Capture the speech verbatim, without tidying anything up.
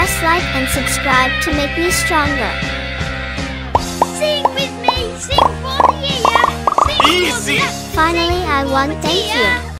Press like and subscribe to make me stronger. Sing with me, sing for the year. Sing Easy. For the Finally, I won. Thank you.